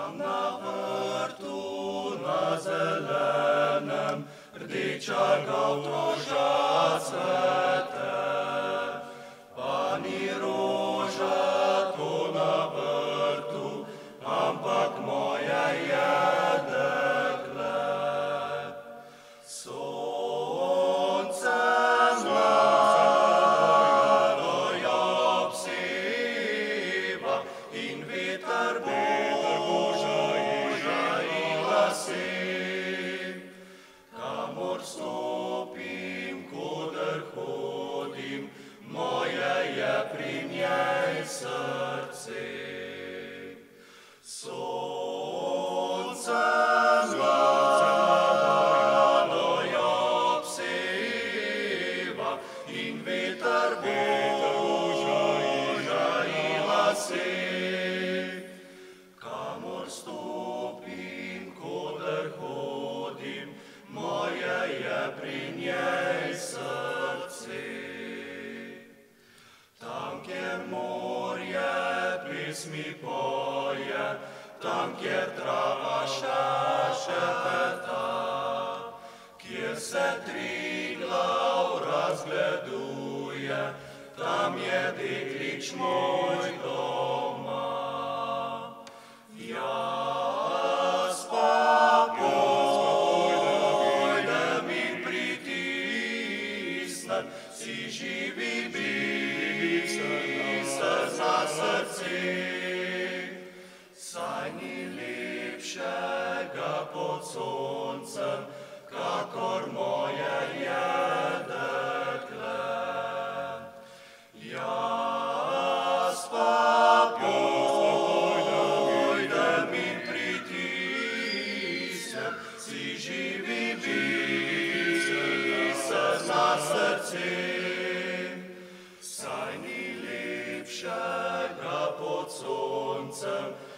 na vrtu na zelenem, rdeča gavroža cvete. Pa ni roža to na vrtu, ampak moja je dekle. Sonce mlado jo obseva in veter boža in lase. Kamor stopim, koder hodim, moje je pri njej srce. Sonce mlado jo obseva in veter boža in lase. Kamor stopim, koder hodim, moje je pri njej srce. Tam, kjer morje pesmi poje, tam, kjer trava še šepeta, kjer se Triglav razgleduje, tam je deklič moj doma. Jaz pa pojdem in pritisnem si živi biser za srce. Saj ni lepšega pod soncem, kakor moje je dekle. Jaz pa pojdem in pritisnem si živi biser za srce. Saj ni lepšega pod soncem,